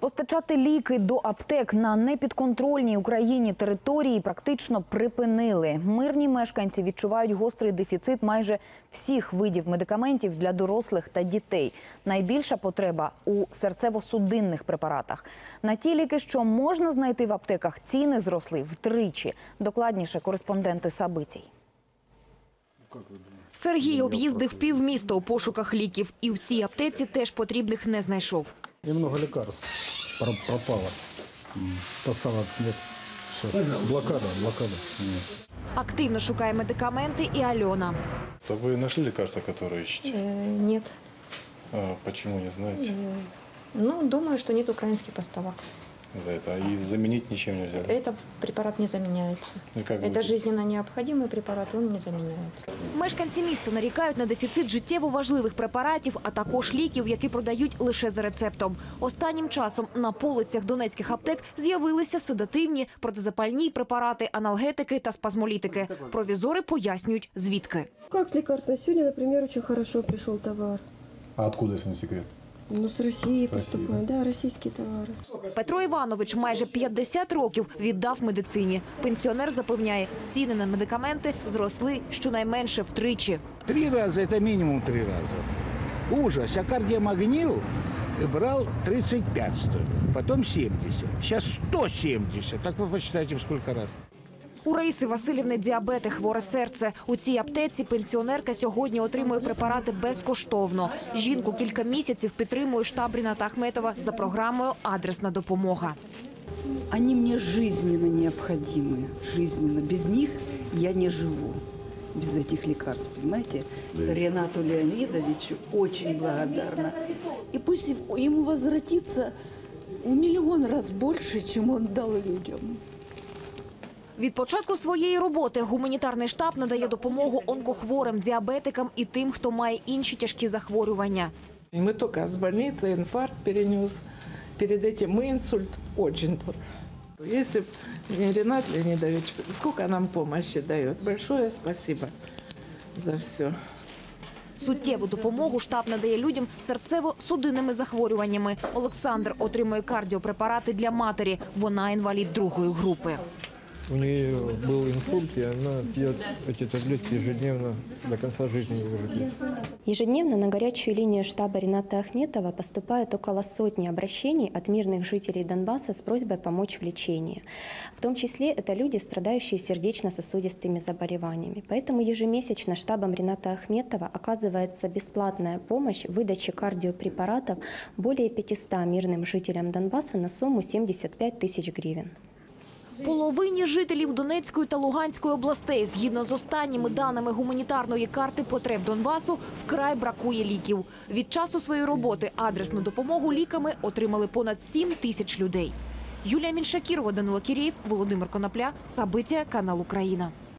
Постачати ліки до аптек на непідконтрольній Україні території практично припинили. Мирні мешканці відчувають гострий дефіцит майже всіх видів медикаментів для дорослих та дітей. Найбільша потреба у серцево-судинних препаратах. На ті ліки, що можна знайти в аптеках, ціни зросли втричі. Докладніше кореспонденти Сабитій. Сергій об'їздив півміста у пошуках ліків. І в цій аптеці теж потрібних не знайшов. Немного лекарств пропало. Поставок нет. Все. Блокада. Активно шукає медикаменти і Альона. Вы нашли лекарства, которые ищете? Нет. Почему, не знаете? Думаю, что нет украинских поставок. За это. И заменить ничем нельзя? Этот препарат не заменяется. Это жизненно необходимый препарат, он не заменяется. Мешканці міста нарікають на дефіцит життєво важливих препаратів, а також ліків, які продають лише за рецептом. Останнім часом на полицях донецьких аптек з'явилися седативні, протизапальні препарати, аналгетики та спазмолітики. Провізори пояснюють, звідки. Как с лекарством? Сегодня, например, очень хорошо пришел товар. А откуда, если не секрет? С России поступает, да, российские товары. Петро Іванович майже 50 років віддав медицині. Пенсіонер запевняє, ціни на медикаменти зросли щонайменше втричі. 3 рази, це мінімум 3 рази. Ужас. А кардіомагніл брав 35 стоїть, потім 70. Зараз 170. Так ви почитайте, в скільки разів. У Раїси Василівни діабет і хворе серце. У цій аптеці пенсіонерка сьогодні отримує препарати безкоштовно. Жінку кілька місяців підтримує штаб Ріната Ахметова за програмою «Адресна допомога». Они мне жизненно необходимы, жизненно. Без них я не живу, без этих лекарств, понимаете? Ренату Леонидовичу очень благодарна. И пусть ему возвратится в миллион раз больше, чем он дал людям. Від початку своєї роботи гуманітарний штаб надає допомогу онкохворим, діабетикам і тим, хто має інші тяжкі захворювання. Мы только с больницы инфаркт перенес, перед этим инсульт, очень дорого. Если бы не Ренат Леонидович, сколько нам помощи дает. Большое спасибо за все. Суттєву допомогу штаб надає людям з серцево-судинними захворюваннями. Олександр отримує кардіопрепарати для матері. Вона інвалід 2-ї групи. У нее был инсульт, и она пьет эти таблетки ежедневно до конца жизни. Ежедневно на горячую линию штаба Рината Ахметова поступает около 100 обращений от мирных жителей Донбасса с просьбой помочь в лечении. В том числе это люди, страдающие сердечно-сосудистыми заболеваниями. Поэтому ежемесячно штабом Рината Ахметова оказывается бесплатная помощь в выдаче кардиопрепаратов более 500 мирным жителям Донбасса на сумму 75 тысяч гривен. Половині жителів Донецької та Луганської областей, згідно з останніми даними гуманітарної карти потреб Донбасу, вкрай бракує ліків. Від часу своєї роботи адресну допомогу ліками отримали понад 7 тисяч людей. Юлія Міншакірова, Данило Кірєєв, Володимир Конопля, Сабиття, канал «Україна».